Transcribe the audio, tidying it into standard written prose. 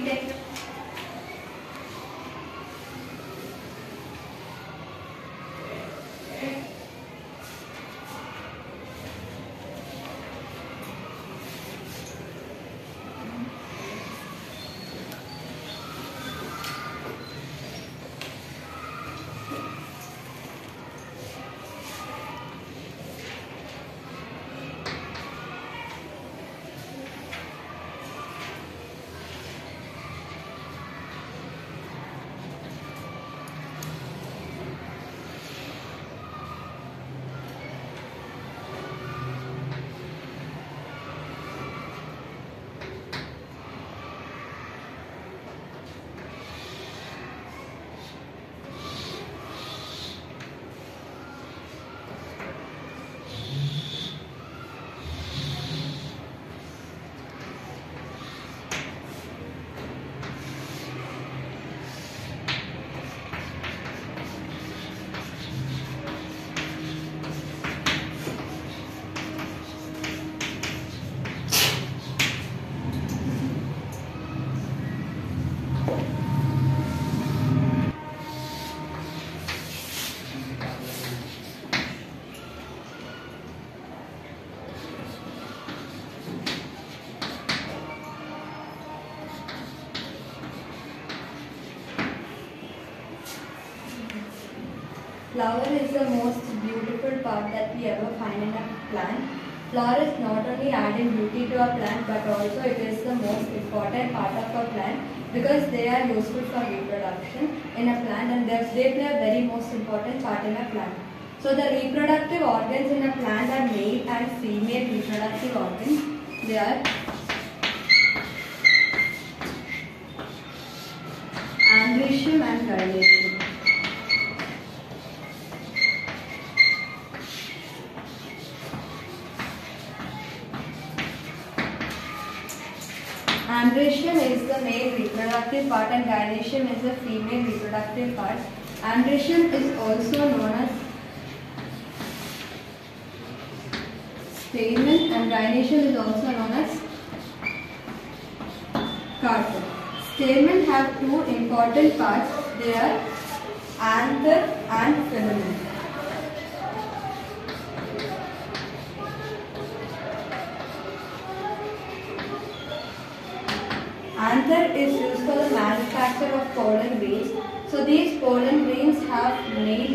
check. Flower is the most beautiful part that we ever find in a plant. Flowers not only add in beauty to a plant, but also it is the most important part of a plant because they are useful for reproduction in a plant, and they play a very most important part in a plant. So the reproductive organs in a plant are male and female reproductive organs. They are androecium and gynoecium. Androecium is the male reproductive part and gynoecium is the female reproductive part. Androecium is also known as stamen and gynoecium is also known as carpel. Stamen have two important parts. They are anther and filament. Anther is used for the manufacture of pollen grains. So these pollen grains have male